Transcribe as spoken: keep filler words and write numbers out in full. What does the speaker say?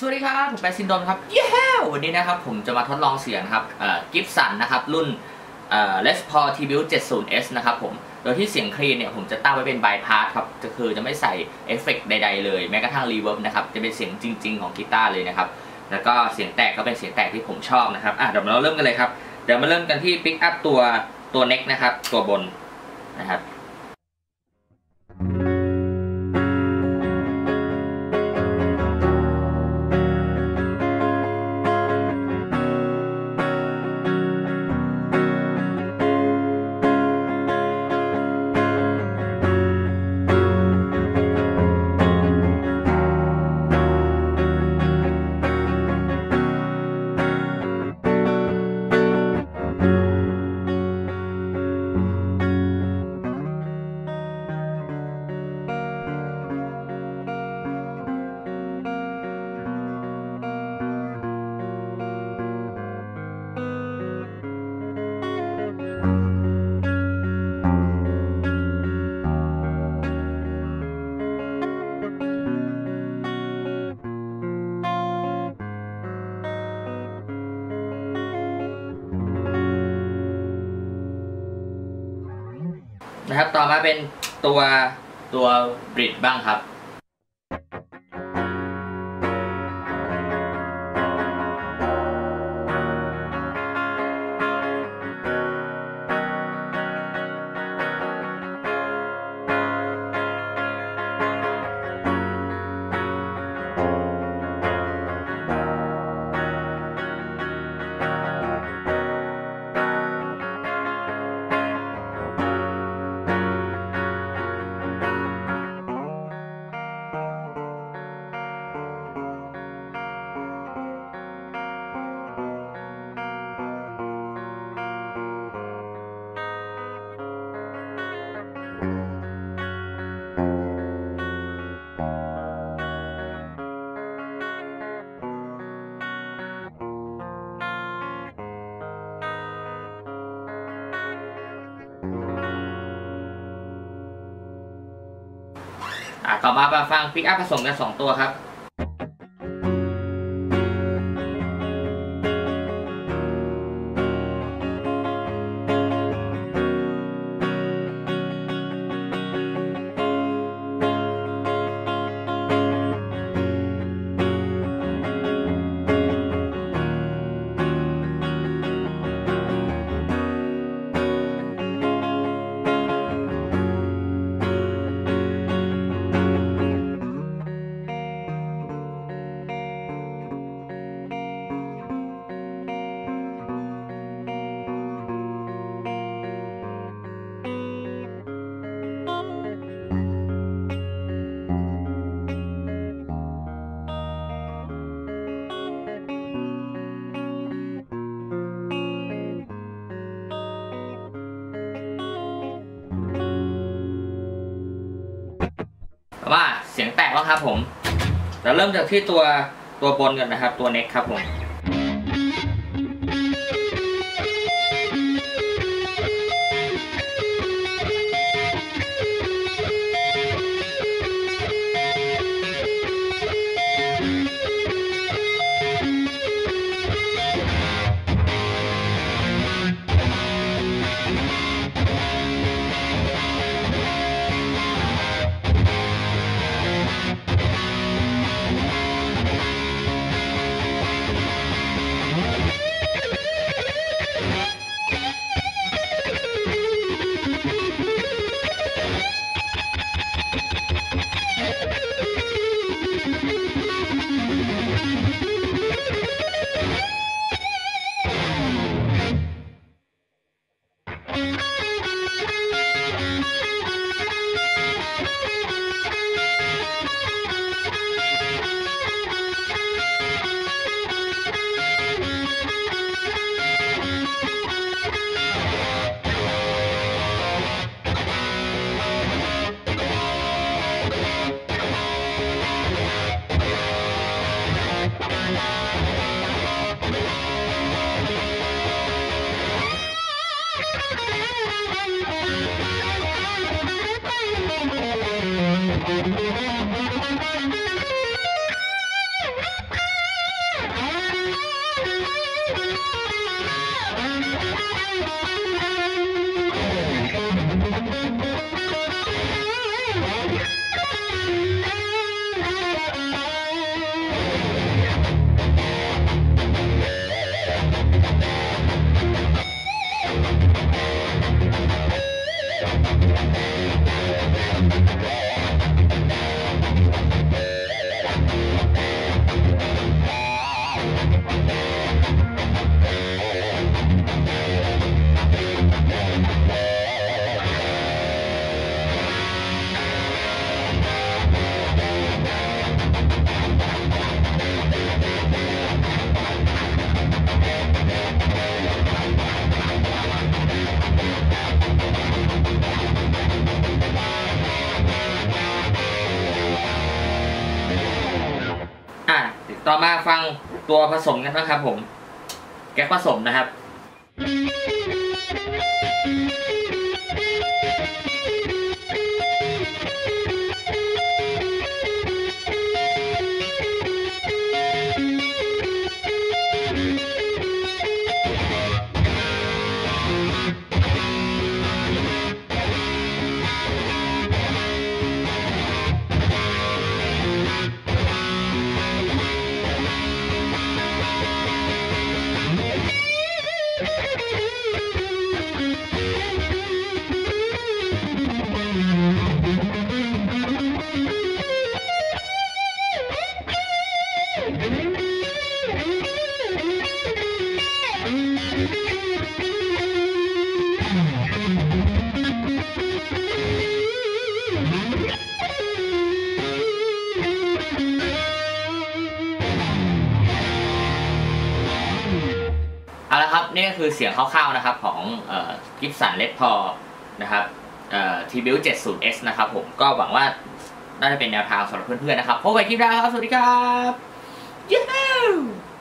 สวัสดีครับผมแปซินดอนครับเย้วันนี้นะครับผมจะมาทดลองเสียงครับกิฟสันนะครับรุ่นเอ่อ Les Paul Tribute เจ็ดสิบ เอส นะครับผมโดยที่เสียงคลีนเนี่ยผมจะตั้งไว้เป็นบายพาสครับก็คือจะไม่ใส่เอฟเฟกต์ใดๆเลยแม้กระทั่งรีเวิร์บนะครับจะเป็นเสียงจริงๆของกีตาร์เลยนะครับแล้วก็เสียงแตกก็เป็นเสียงแตกที่ผมชอบนะครับอ่ะเดี๋ยวเราเริ่มกันเลยครับเดี๋ยวมาเริ่มกันที่ปิกอัพตัวตัวเน็กนะครับตัวบนนะครับนะครับต่อมาเป็นตัวตัวบริดบ้างครับต่อมามาฟังปิกอัพผสมกันสองตัวครับว่าเสียงแตกแล้วครับผมเราเริ่มจากที่ตัวตัวบนกันนะครับตัวเน็กครับผมต่อมาฟังตัวผสมกันนะครับผมแก๊กผสมนะครับเอาละครับนี่ก็คือเสียงคร่าวๆนะครับของกิฟสันเลสพอนะครับทีบิวเจ็ดสิบเอสนะครับผมก็หวังว่าน่าจะเป็นแนวทางสำหรับเพื่อนๆนะครับพบกันคลิปหน้าครับสวัสดีครับ